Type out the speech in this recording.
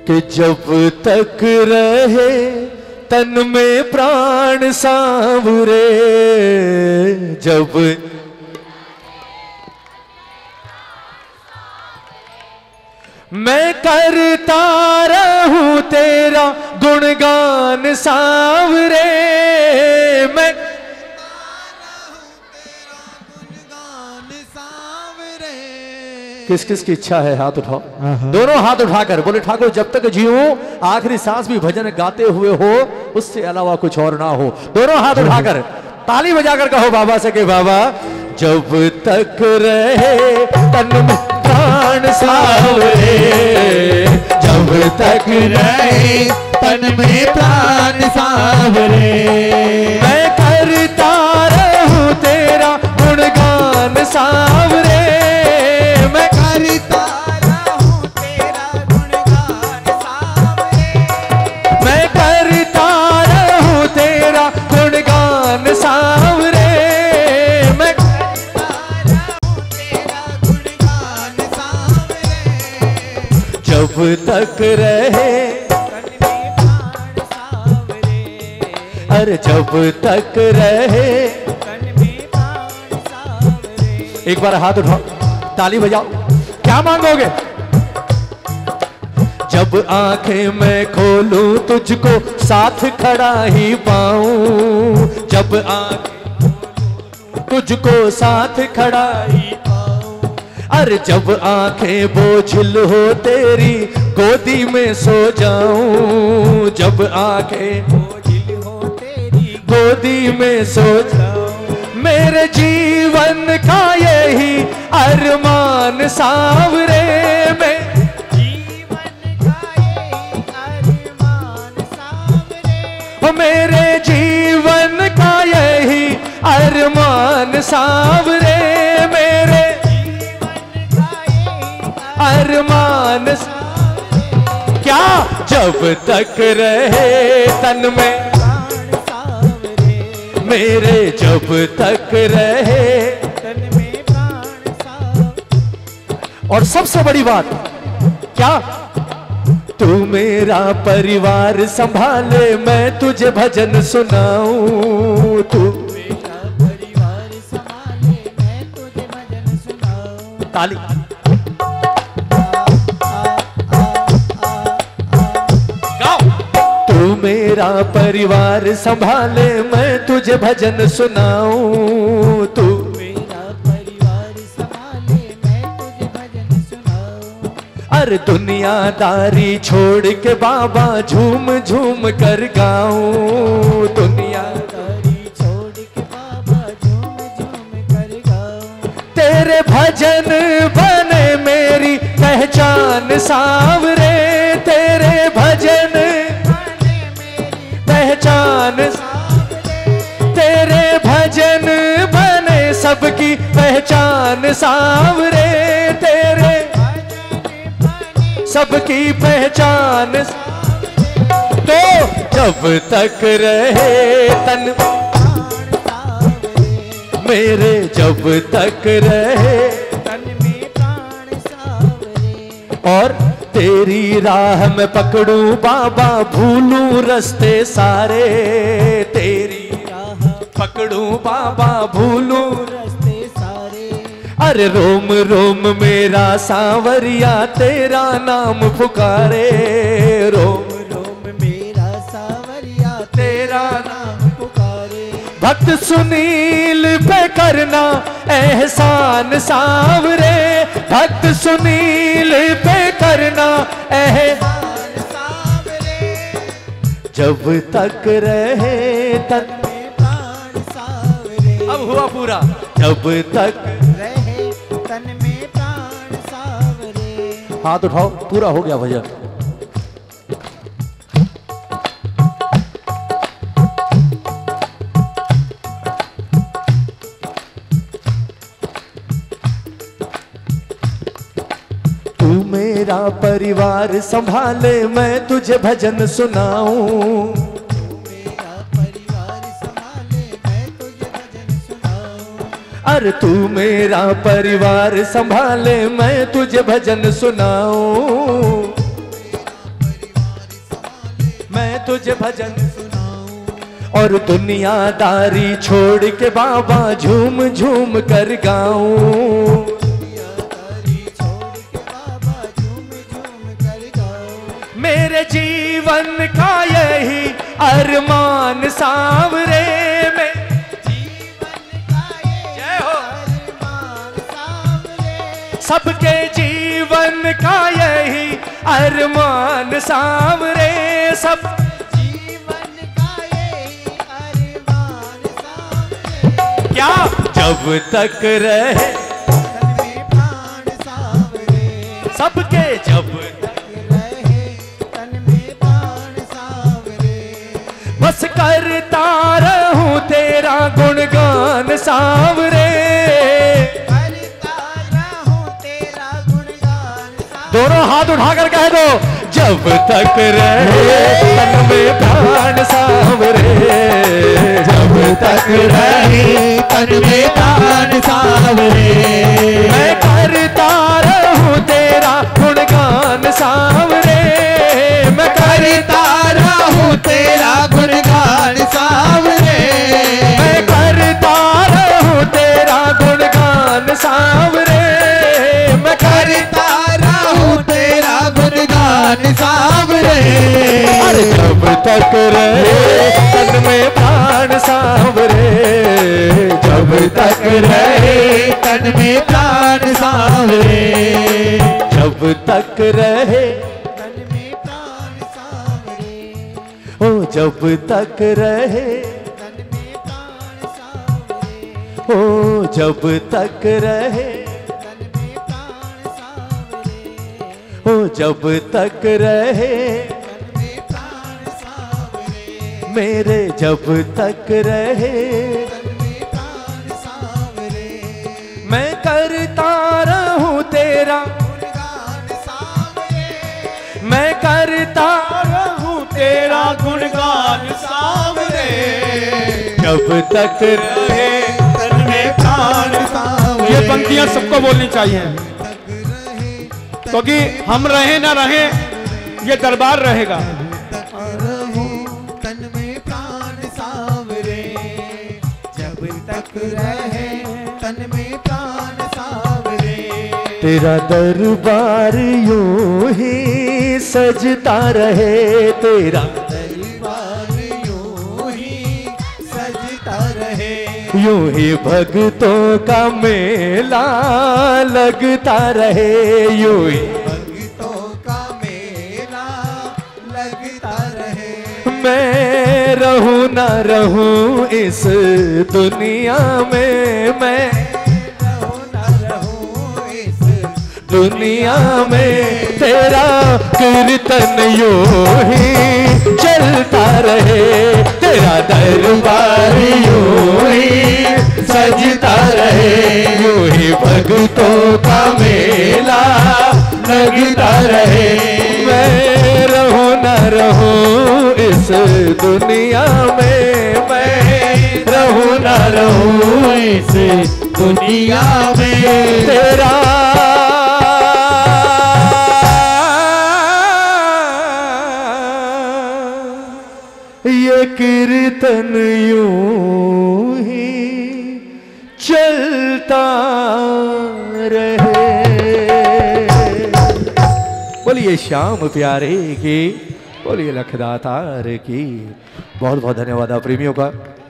कि जब तक रहे तन में प्राण सांवरे, जब मैं करता रहूं तेरा गुणगान सांवरे, मैं किस किस की इच्छा है हाथ उठाओ, दोनों हाथ उठाकर बोले ठाकुर जब तक जीऊं आखिरी सांस भी भजन गाते हुए हो, उससे अलावा कुछ और ना हो। दोनों हाथ उठाकर ताली बजाकर कहो बाबा से कि बाबा जब तक रहे तन में प्राण सांवरे, जब तक रहे तन में प्राण सांवरे, मैं करता रहूं तेरा गुणगान सांवरे, मैं करता रहूं तेरा गुणगान सांवरे, मैं करता रहूं तेरा गुणगान सांवरे, मैं करता रहूं तेरा गुणगान सांवरे, जब तक रहे अरे जब तक रहे। एक बार हाथ उठाओ ताली बजाओ, क्या मांगोगे? जब आंखें मैं खोलूं तुझको साथ खड़ा ही पाऊं, जब आंखें तुझको साथ खड़ा ही पाऊं, अरे जब आंखें बोझिल हो तेरी गोदी में सो जाऊं, जब आंखें बोझिल हो तेरी गोदी में सो जाऊं, मेरे जीवन का यही अरमान सांवरे, में जीवन का यही अरमान सांवरे, मेरे जीवन का यही अरमान सांवरे, मेरे जीवन का यही अरमान सांवरे, क्या जब तक रहे तन में मेरे, जब तक रहे तन में प्राण सांवरे। और सबसे बड़ी बात क्या, तू मेरा परिवार संभाले मैं तुझे भजन सुनाऊं, तू मेरा परिवार संभाले मैं तुझे भजन सुनाऊं। ताली मेरा परिवार संभाले मैं तुझे भजन सुनाऊं, तू मेरा परिवार संभाले मैं तुझे भजन सुनाऊं, अरे दुनियादारी छोड़ के बाबा झूम झूम कर गाऊं, दुनियादारी छोड़ के बाबा झूम झूम कर गाऊं, तेरे भजन बने मेरी पहचान सांवरे, तेरे भजन पहचान, तेरे भजन बने सबकी पहचान सांवरे, तेरे सबकी पहचान, तो जब तक रहे तन मेरे, जब तक रहे तन में प्राण सांवरे, और तेरी राह में पकड़ूं बाबा भूलूं रास्ते सारे, तेरी राह पकड़ूं बाबा भूलूं रास्ते सारे, अरे रोम रोम मेरा सांवरिया तेरा नाम पुकारे, रोम रोम मेरा सांवरिया तेरा नाम पुकारे, भक्त सुनील पे करना एहसान सांवरे, भक्त सुनील पे करना एहसान सांवरे, जब तक रहे तन में प्राण सांवरे। अब हुआ पूरा, जब तक रहे तन में प्राण सांवरे। हाथ उठाओ, पूरा हो गया भजन। मेरा परिवार संभाले मैं तुझे भजन सुनाऊं, मेरा परिवार संभाले मैं तुझे भजन सुनाऊं, अरे तू मेरा परिवार संभाले मैं तुझे भजन सुनाऊं, तुझे भजन सुनाऊं और दुनियादारी छोड़ के बाबा झूम झूम कर गाऊं। मेरे जीवन का यही अरमान सांवरे में, जय हो सबके जीवन का यही अरमान सांवरे, सब जीवन का यही अरमान सांवरे। क्या जब तक रहे प्राण सांवरे, सबके जब बस करता रहूं तेरा गुणगान सांवरे, करता रहूं तेरा गुणगान सांवरे। दोनों हाथ उठाकर कह दो, जब तक रहे तन में प्राण सांवरे, जब तक रहे तन में प्राण सांवरे, मैं करता रहूं तेरा गुणगान सांवरे, मैं करता रहूं तेरा गुणगान सांवरे, मैं करता रहूं तेरा गुणगान सांवरे, मैं करता रहूं तेरा गुणगान सांवरे। अरे जब तक रहे तन में प्राण सांवरे, जब तक रहे तन में प्राण सांवरे, जब तक रहे ओ जब तक रहे तन में प्राण सांवरे, ओ जब तक रहे तन में प्राण सांवरे, ओ जब तक रहे तन में प्राण सांवरे, मेरे जब तक रहे तन में प्राण सांवरे, मैं करता रहूं तेरा गुणगान सांवरे, मैं करता तेरा गुणगान सांवरे, जब तक रहे तन में प्राण सांवरे। ये पंक्तियां सबको बोलनी चाहिए, क्योंकि हम रहे ना रहे ये दरबार रहेगा। तन में प्राण सांवरे, जब तक रहे तन में प्राण सांवरे, तेरा दरबार यूं ही सजता रहे, तेरा दरबार यूं ही सजता रहे, यूं ही भक्तों का मेला लगता रहे, यूं ही भक्तों का मेला लगता रहे। मैं रहूं ना रहूं इस दुनिया में, मैं दुनिया में तेरा कीर्तन यूं ही चलता रहे, तेरा दरबार यूं ही सजता रहे, यूं ही भक्तों का मेला लगता रहे। मैं रहूं ना रहूं इस दुनिया में, मैं रहूं ना रहूं इस दुनिया में, तेरा ये कीर्तन यूं ही चलता रहे। बोलिए श्याम प्यारे की, बोलिए लखदातार की। बहुत बहुत धन्यवाद आप प्रेमियों का।